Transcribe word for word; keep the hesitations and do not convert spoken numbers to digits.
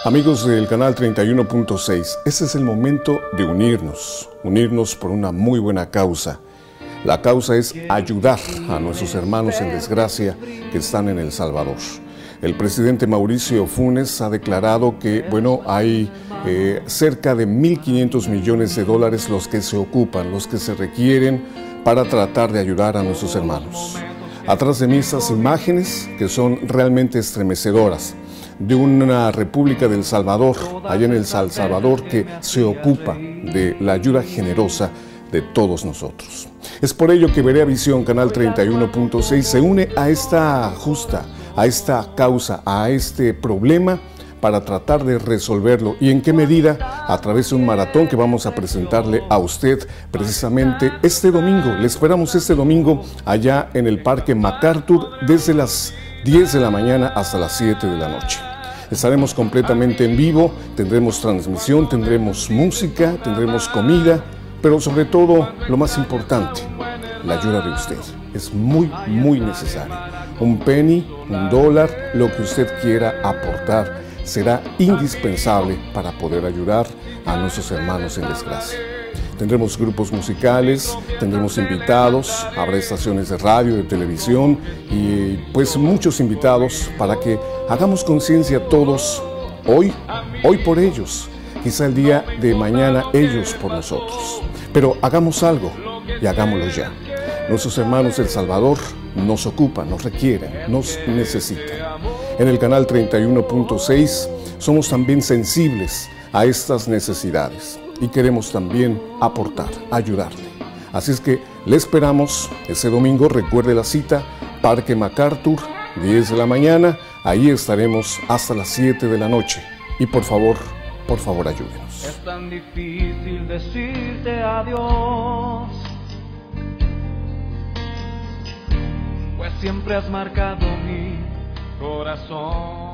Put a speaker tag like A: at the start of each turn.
A: Amigos del canal treinta y uno punto seis, este es el momento de unirnos, unirnos por una muy buena causa. La causa es ayudar a nuestros hermanos en desgracia que están en El Salvador. El presidente Mauricio Funes ha declarado que, bueno, hay eh, cerca de mil quinientos millones de dólares los que se ocupan, los que se requieren para tratar de ayudar a nuestros hermanos. Atrás de mí estas imágenes que son realmente estremecedoras de una República del Salvador, allá en El Salvador, que se ocupa de la ayuda generosa de todos nosotros. Es por ello que Berea Visión, canal treinta y uno punto seis, se une a esta justa, a esta causa, a este problema para tratar de resolverlo. ¿Y en qué medida? A través de un maratón que vamos a presentarle a usted precisamente este domingo. Le esperamos este domingo allá en el Parque MacArthur desde las diez de la mañana hasta las siete de la noche. Estaremos completamente en vivo, tendremos transmisión, tendremos música, tendremos comida, pero sobre todo, lo más importante, la ayuda de usted. Es muy, muy necesario. Un penny, un dólar, lo que usted quiera aportar, será indispensable para poder ayudar a nuestros hermanos en desgracia. Tendremos grupos musicales, tendremos invitados, habrá estaciones de radio, de televisión y pues muchos invitados para que hagamos conciencia todos hoy, hoy por ellos, quizá el día de mañana ellos por nosotros. Pero hagamos algo y hagámoslo ya. Nuestros hermanos del Salvador nos ocupan, nos requieren, nos necesitan. En el canal treinta y uno punto seis somos también sensibles a estas necesidades y queremos también aportar, ayudarle. Así es que le esperamos ese domingo, recuerde la cita, Parque MacArthur, diez de la mañana, ahí estaremos hasta las siete de la noche. Y por favor, por favor ayúdenos.
B: Es tan difícil decirte adiós, pues siempre has marcado mi corazón.